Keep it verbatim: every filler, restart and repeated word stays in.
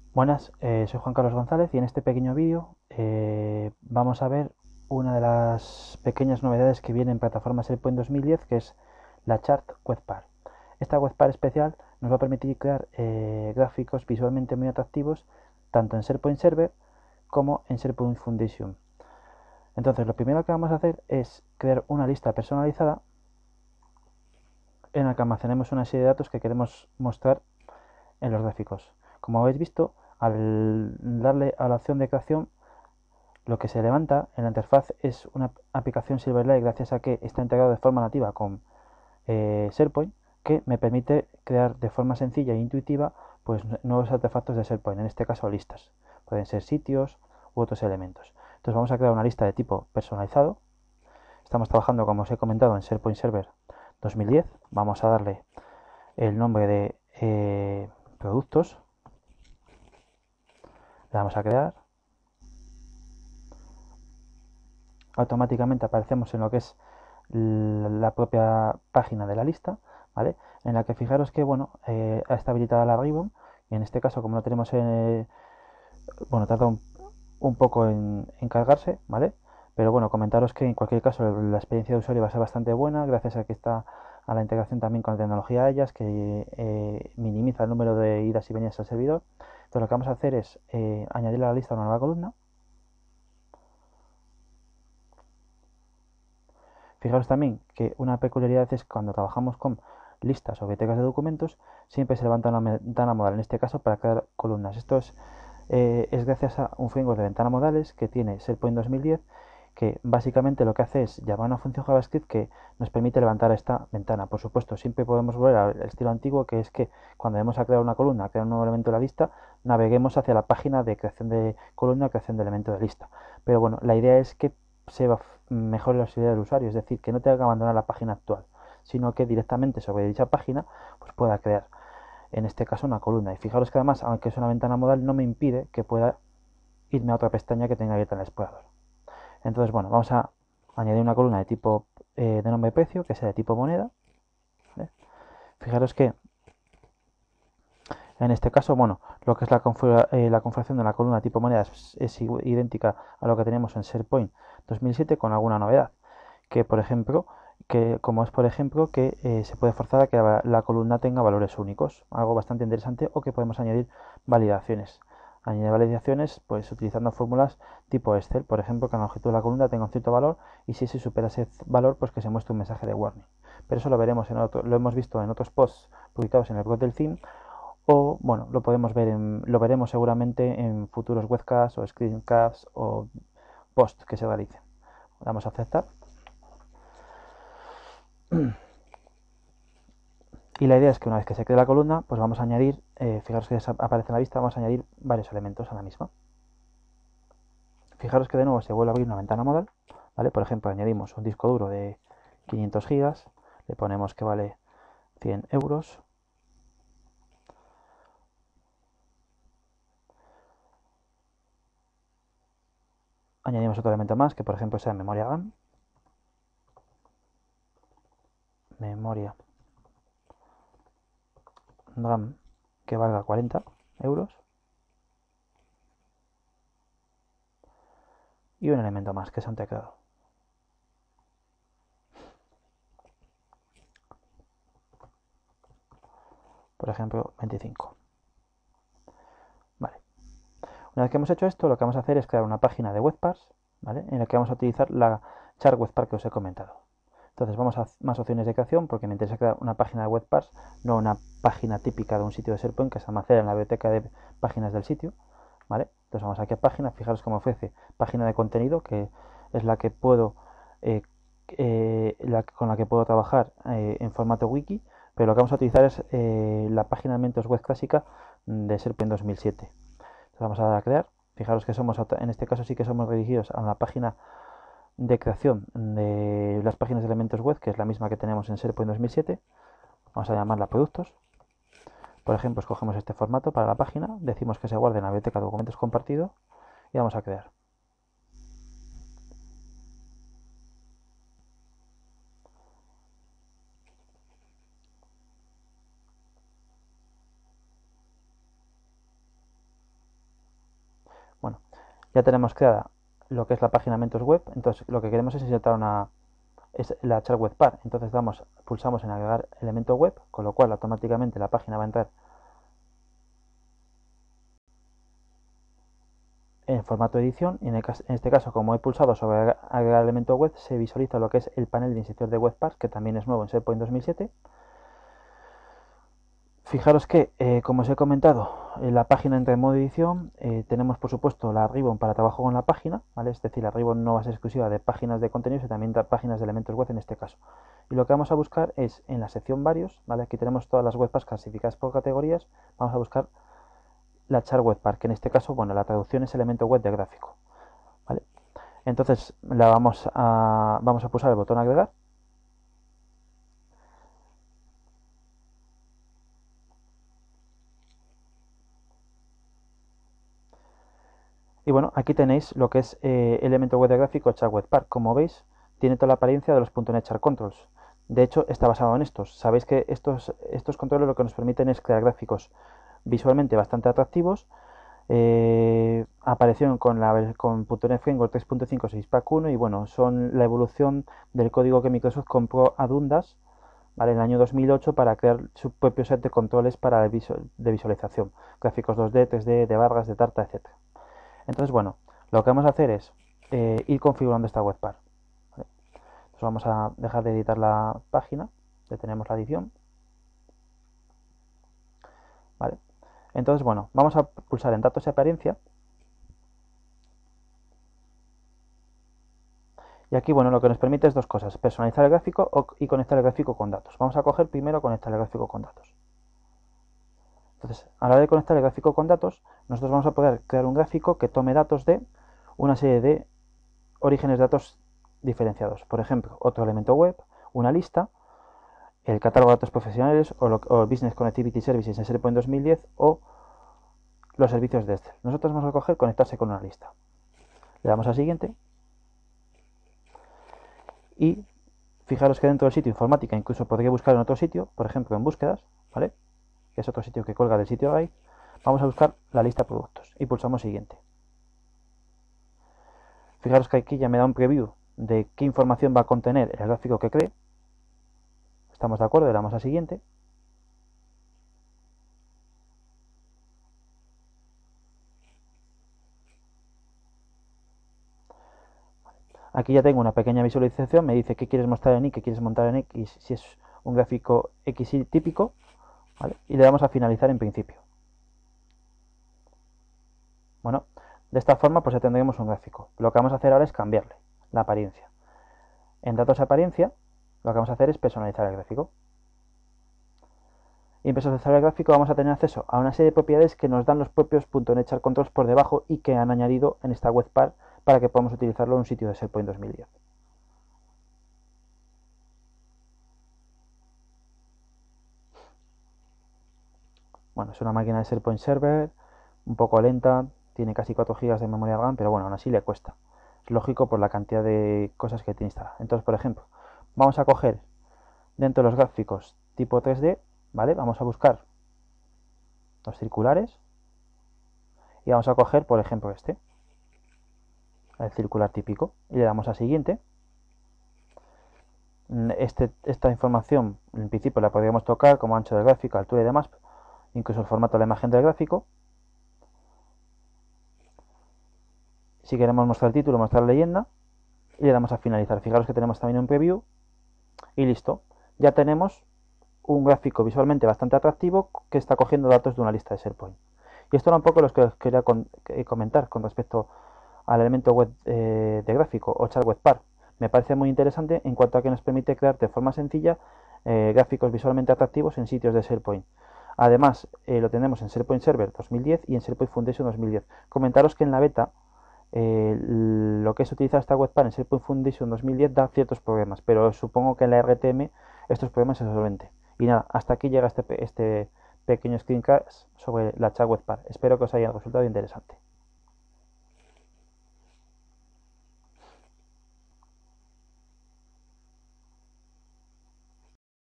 Buenas, eh, soy Juan Carlos González y en este pequeño vídeo eh, vamos a ver una de las pequeñas novedades que viene en plataforma SharePoint dos mil diez, que es la Chart WebPar. Esta WebPar especial nos va a permitir crear eh, gráficos visualmente muy atractivos tanto en SharePoint Server como en SharePoint Foundation. Entonces, lo primero que vamos a hacer es crear una lista personalizada en la que almacenemos una serie de datos que queremos mostrar en los gráficos. Como habéis visto, al darle a la opción de creación, lo que se levanta en la interfaz es una aplicación Silverlight, gracias a que está integrado de forma nativa con eh, SharePoint, que me permite crear de forma sencilla e intuitiva pues nuevos artefactos de SharePoint, en este caso listas. Pueden ser sitios u otros elementos. Entonces vamos a crear una lista de tipo personalizado. Estamos trabajando, como os he comentado, en SharePoint Server dos mil diez. Vamos a darle el nombre de eh, productos. Le vamos a crear. Automáticamente aparecemos en lo que es la propia página de la lista, ¿vale? En la que fijaros que, bueno, eh, está habilitada la ribbon, y en este caso, como no tenemos, eh, bueno, tarda un, un poco en, en, cargarse, ¿vale? Pero bueno, comentaros que en cualquier caso la experiencia de usuario va a ser bastante buena, gracias a que está a la integración también con la tecnología de ellas, que eh, minimiza el número de idas y venidas al servidor. Entonces lo que vamos a hacer es eh, añadir a la lista una nueva columna. Fijaros también que una peculiaridad es cuando trabajamos con listas o bibliotecas de documentos, siempre se levanta una ventana modal, en este caso para crear columnas. Esto es, eh, es gracias a un framework de ventana modales que tiene SharePoint dos mil diez, que básicamente lo que hace es llamar a una función JavaScript que nos permite levantar esta ventana. Por supuesto, siempre podemos volver al estilo antiguo, que es que cuando vamos a crear una columna, crear un nuevo elemento de la lista, naveguemos hacia la página de creación de columna, creación de elemento de lista. Pero bueno, la idea es que se va mejore la accesibilidad del usuario, es decir, que no tenga que abandonar la página actual, sino que directamente sobre dicha página pues pueda crear, en este caso, una columna. Y fijaros que además, aunque es una ventana modal, no me impide que pueda irme a otra pestaña que tenga abierta en el explorador. Entonces, bueno, vamos a añadir una columna de tipo eh, de nombre precio, que sea de tipo moneda. ¿Vale? Fijaros que en este caso, bueno, lo que es la, configura, eh, la configuración de la columna tipo moneda es, es idéntica a lo que tenemos en SharePoint dos mil siete, con alguna novedad, que por ejemplo, que como es por ejemplo que eh, se puede forzar a que la, la columna tenga valores únicos, algo bastante interesante, o que podemos añadir validaciones. Añadir validaciones pues utilizando fórmulas tipo Excel, por ejemplo, que la longitud de la columna tenga un cierto valor, y si se supera ese valor, pues que se muestre un mensaje de warning. Pero eso lo veremos en otro, lo hemos visto en otros posts publicados en el blog del theme, o bueno, lo podemos ver en, lo veremos seguramente en futuros webcasts o screencasts o posts que se realicen. Damos a aceptar. Y la idea es que una vez que se cree la columna, pues vamos a añadir, eh, fijaros que aparece en la vista, vamos a añadir varios elementos a la misma. Fijaros que de nuevo se vuelve a abrir una ventana modal, ¿vale? Por ejemplo, añadimos un disco duro de quinientos gigas, le ponemos que vale cien euros. Añadimos otro elemento más, que por ejemplo sea memoria RAM. Memoria RAM que valga cuarenta euros. Y un elemento más, que es un teclado. Por ejemplo, veinticinco. Vale. Una vez que hemos hecho esto, lo que vamos a hacer es crear una página de webpars, ¿vale? En la que vamos a utilizar la char webpar que os he comentado. Entonces vamos a más opciones de creación, porque me interesa crear una página de webpars, no una página típica de un sitio de SharePoint que se almacena en la biblioteca de páginas del sitio, ¿vale? Entonces vamos aquí a página, fijaros cómo ofrece página de contenido, que es la que puedo eh, eh, la, con la que puedo trabajar eh, en formato wiki, pero lo que vamos a utilizar es eh, la página de elementos web clásica de SharePoint dos mil siete. Entonces vamos a dar a crear. Fijaros que somos, en este caso sí que somos dirigidos a la página de creación de las páginas de elementos web, que es la misma que tenemos en SharePoint dos mil siete. Vamos a llamarla productos. Por ejemplo, escogemos este formato para la página, decimos que se guarde en la biblioteca de documentos compartidos y vamos a crear. Ya tenemos creada lo que es la página Elementos Web, entonces lo que queremos es insertar una es la chart web par. Entonces damos, pulsamos en agregar elemento web, con lo cual automáticamente la página va a entrar en formato de edición, y en, el, en este caso, como he pulsado sobre agregar elemento web, se visualiza lo que es el panel de inserción de web par, que también es nuevo en SharePoint dos mil siete. Fijaros que, eh, como os he comentado, en la página entra en modo edición. Eh, tenemos, por supuesto, la ribbon para trabajo con la página, ¿vale? Es decir, la ribbon no va a ser exclusiva de páginas de contenidos, sino también de páginas de elementos web en este caso. Y lo que vamos a buscar es en la sección varios, ¿vale? Aquí tenemos todas las webpages clasificadas por categorías. Vamos a buscar la chart web par, que en este caso, bueno, la traducción es elemento web de gráfico, ¿vale? Entonces la vamos a, vamos a pulsar el botón agregar. Y bueno, aquí tenéis lo que es eh, elemento web de gráfico chart web par. Como veis, tiene toda la apariencia de los .NET Chart Controls. De hecho, está basado en estos. Sabéis que estos, estos controles lo que nos permiten es crear gráficos visualmente bastante atractivos. Eh, aparecieron con, la, con .NET Framework tres punto cinco seis Pack uno y bueno, son la evolución del código que Microsoft compró a Dundas, ¿vale? En el año dos mil ocho, para crear su propio set de controles para el visual, de visualización. Gráficos dos D, tres D, de barras, de tarta, etcétera. Entonces, bueno, lo que vamos a hacer es eh, ir configurando esta web par. ¿Vale? Entonces vamos a dejar de editar la página, detenemos la edición. ¿Vale? Entonces, bueno, vamos a pulsar en datos y apariencia. Y aquí, bueno, lo que nos permite es dos cosas: personalizar el gráfico y conectar el gráfico con datos. Vamos a coger primero conectar el gráfico con datos. Entonces, a la hora de conectar el gráfico con datos, nosotros vamos a poder crear un gráfico que tome datos de una serie de orígenes de datos diferenciados. Por ejemplo, otro elemento web, una lista, el catálogo de datos profesionales o, lo, o Business Connectivity Services en SharePoint dos mil diez o los servicios de Excel. Nosotros vamos a coger conectarse con una lista. Le damos a siguiente y fijaros que dentro del sitio informática incluso podría buscar en otro sitio, por ejemplo en búsquedas, ¿vale? Que es otro sitio que cuelga del sitio Drive. Vamos a buscar la lista de productos y pulsamos siguiente. Fijaros que aquí ya me da un preview de qué información va a contener el gráfico que cree. Estamos de acuerdo, le damos a siguiente. Aquí ya tengo una pequeña visualización, me dice qué quieres mostrar en Y, qué quieres montar en X, si es un gráfico X Y típico, ¿vale? Y le damos a finalizar en principio. Bueno, de esta forma pues ya tendremos un gráfico. Lo que vamos a hacer ahora es cambiarle la apariencia. En datos de apariencia, lo que vamos a hacer es personalizar el gráfico. Y en personalizar el gráfico vamos a tener acceso a una serie de propiedades que nos dan los propios .NET Chart Controls por debajo y que han añadido en esta web par para que podamos utilizarlo en un sitio de SharePoint dos mil diez. Bueno, es una máquina de SharePoint Server, un poco lenta, tiene casi cuatro gigas de memoria RAM, pero bueno, aún así le cuesta. Es lógico por la cantidad de cosas que tiene instaladas. Entonces, por ejemplo, vamos a coger dentro de los gráficos tipo tres D, ¿vale? Vamos a buscar los circulares y vamos a coger, por ejemplo, este, el circular típico, y le damos a siguiente. Este, esta información en principio la podríamos tocar como ancho del gráfico, altura y demás, incluso el formato de la imagen del gráfico. Si queremos mostrar el título, mostrar la leyenda, y le damos a finalizar. Fijaros que tenemos también un preview y listo. Ya tenemos un gráfico visualmente bastante atractivo que está cogiendo datos de una lista de SharePoint. Y esto era un poco lo que os quería con, eh, comentar con respecto al elemento web eh, de gráfico o chart web par. Me parece muy interesante en cuanto a que nos permite crear de forma sencilla eh, gráficos visualmente atractivos en sitios de SharePoint. Además, eh, lo tenemos en SharePoint Server dos mil diez y en SharePoint Foundation dos mil diez. Comentaros que en la beta eh, lo que es utilizar esta web par en SharePoint Foundation dos mil diez da ciertos problemas, pero supongo que en la R T M estos problemas se resuelven. Y nada, hasta aquí llega este, este pequeño screencast sobre la chart web par. Espero que os haya resultado interesante.